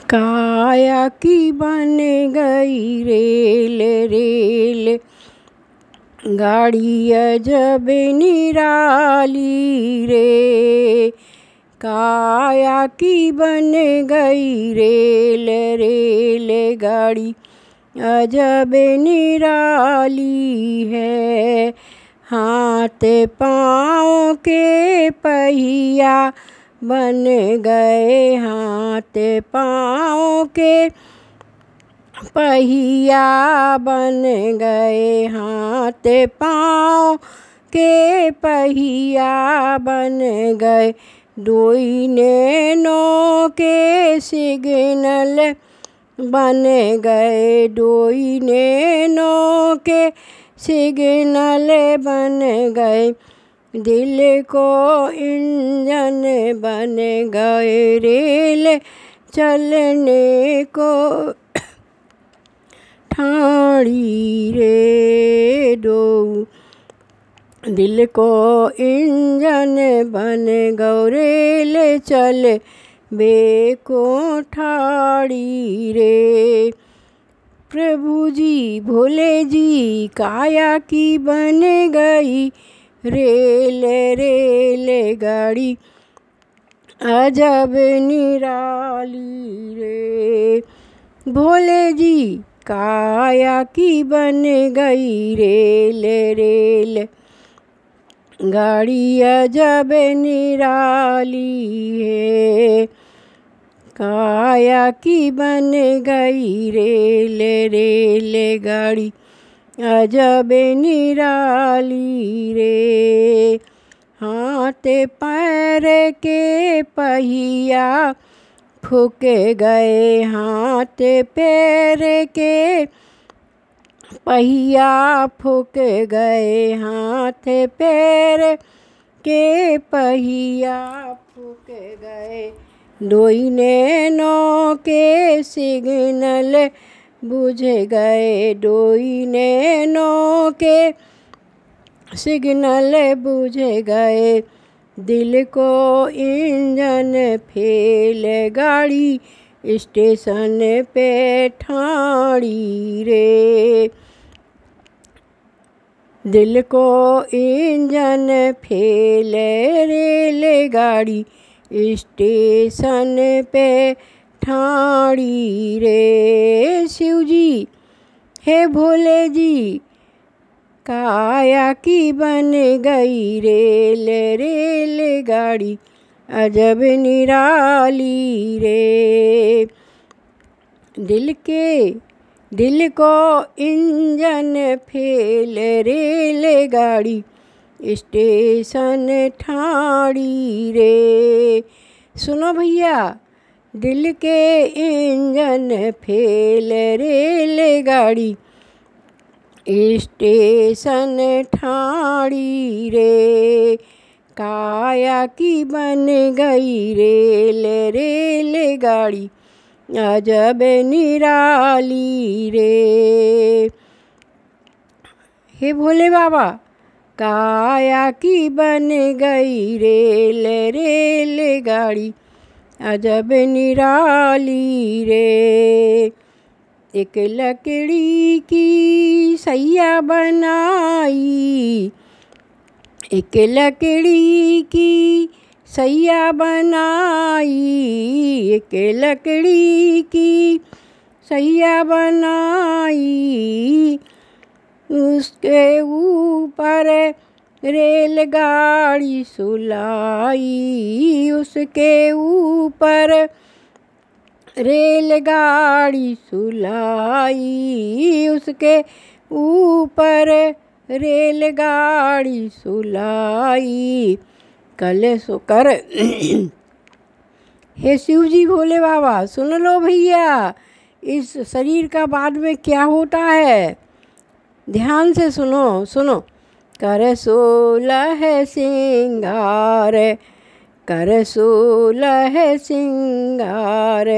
काया की बन गई रेल रेल गाड़ी अजब निराली रे। काया की बन गई रेल रेल गाड़ी अजब निराली है। हाथ पाँव के पहिया बन गए, हाथ पाँव के पहिया बन गए, हाथ पाँव के पहिया बन गए। डोई नैनों के सिग्नल बन गए, डोई नैनों के सिग्नल बन गए। दिल को इंजन बन गए, रेल चलने को ठाड़ी रे। दो दिल को इंजन बन गए, रेल चल बेको ठाड़ी रे। प्रभु जी भोले जी काया की बन गई रेल रेल गाड़ी अजब निराली रे। भोले जी काया की बन गई रेल रेल गाड़ी अजब निराली है। काया की बन गई रेल रेल गाड़ी अजब निराली रे। हाथ पैर के पहिया फूक गए, हाथ पैर के पहिया फूक गए, हाथ पैर के पहिया फूक गए। डोई नैनों के सिग्नल बुझ गए, डोई नैनों के सिग्नल बुझ गए। दिल को इंजन फेल गाड़ी स्टेशन पे ठाड़ी रे। दिल को इंजन फेल रेलगाड़ी स्टेशन पे ठाड़ी रे। शिव जी हे भोले जी काया की बन गई रेल रेल गाड़ी अजब निराली रे। दिल को इंजन फेल रेलगाड़ी स्टेशन ठाड़ी रे। सुनो भैया दिल के इंजन फेल रेलगाड़ी स्टेशन ठाड़ी रे। काया की बन गई रेल रेल गाड़ी अजब निराली रे। हे भोले बाबा काया की बन गई रेल रेल गाड़ी अजब निराली रे। एक लकड़ी की सैया बनाई, एक लकड़ी की सैया बनाई, एक लकड़ी की सैया बनाई। उसके ऊपर रेलगाड़ी सुलाई, उसके ऊपर रेलगाड़ी सुलाई, उसके ऊपर रेलगाड़ी सुलाई। कल सो कर हे शिव जी भोले बाबा सुन लो भैया इस शरीर का बाद में क्या होता है। ध्यान से सुनो सुनो। कर सोलह सिंगार, कर सोलह सिंगार,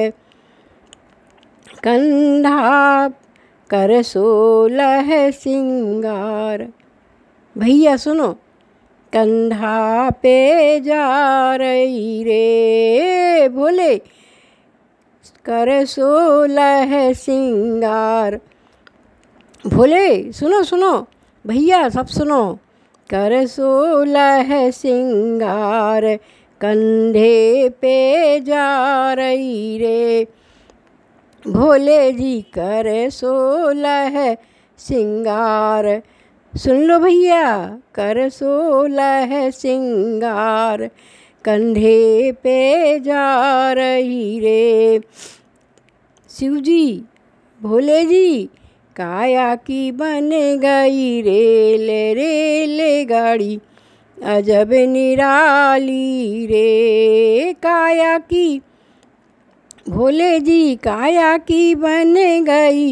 कंधा कर सोलह सिंगार। भैया सुनो। कंधा पे जा रही रे भोले कर सोलह सिंगार। भोले सुनो सुनो, भैया सब सुनो। कर सोलह सिंगार, कंधे पे जा रही रे। भोले जी कर सोलह सिंगार। सुन लो भैया, कर सोलह सिंगार, कंधे पे जा रही रे। शिव जी, भोले जी, काया की बन गई रेल गाड़ी, अजब निराली रे। काया की, भोले जी, काया की बन गई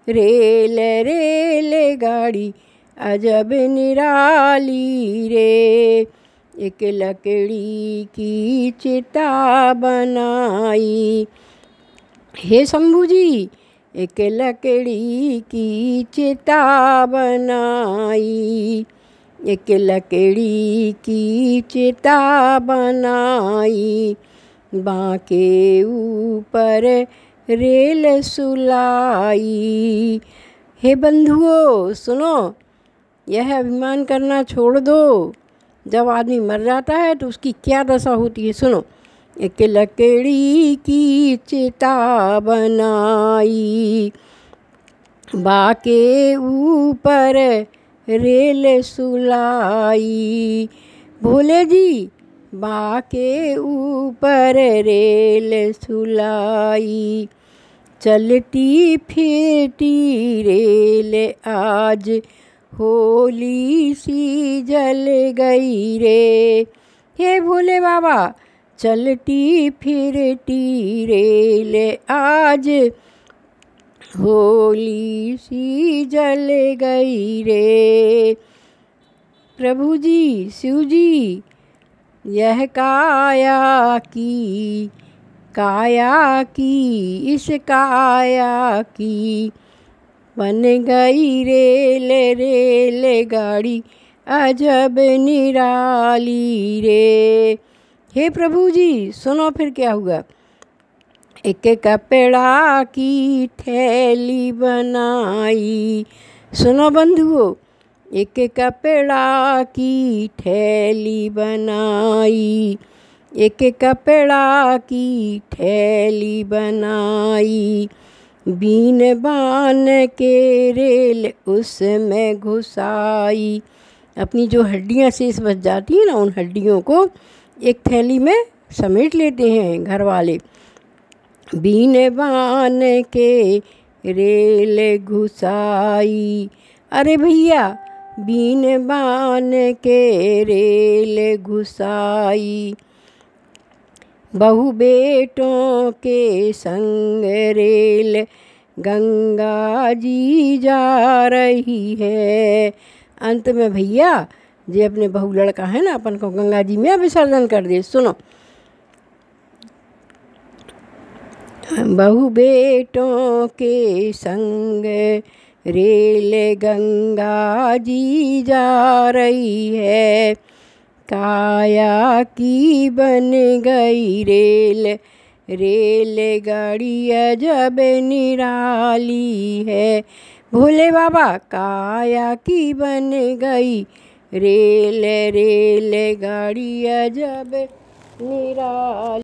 रेल गाड़ी, अजब निराली रे। एक लकड़ी की चिता बनाई। हे शंभू जी, एक लकड़ी की चिता बनाई। एक लकड़ी की चिता बनाई, बांके ऊपर रेल सुलाई। हे बंधुओं सुनो, यह अभिमान करना छोड़ दो। जब आदमी मर जाता है तो उसकी क्या दशा होती है, सुनो। एक लकड़ी की चिता बनाई, बाके ऊपर रेल सुलाई। भोले जी, बाके ऊपर रेल सुलाई। चलती फिरती रेल आज होली सी जल गई रे। हे भोले बाबा, चलती फिरती रेल आज होली सी जल गई रे। प्रभु जी, शिव जी, यह काया की, इस काया की बन गई रेल गाड़ी, अजब निराली रे। हे प्रभु जी सुनो, फिर क्या हुआ। एक कपड़ा की थैली बनाई। सुनो बंधुओं, एक कपड़ा की थैली बनाई। एक कपड़ा की थैली बनाई, बीन बान के रेल उसमें घुसाई। अपनी जो हड्डियाँ शेष बच जाती हैं ना, उन हड्डियों को एक थैली में समेट लेते हैं घर वाले। बीन बान के रेल घुसाई। अरे भैया, बीन बान के रेल घुसाई, बहू बेटों के संग रेल गंगा जी जा रही है। अंत में भैया, जे अपने बहू लड़का है ना, अपन को गंगा जी में विसर्जन कर दे। सुनो, बहू बेटों के संग रेल गंगा जी जा रही है। काया की बन गई रेल गाड़ी, अजब निराली है। भोले बाबा, काया की बन गई रेल गाड़ी, अजब निराली।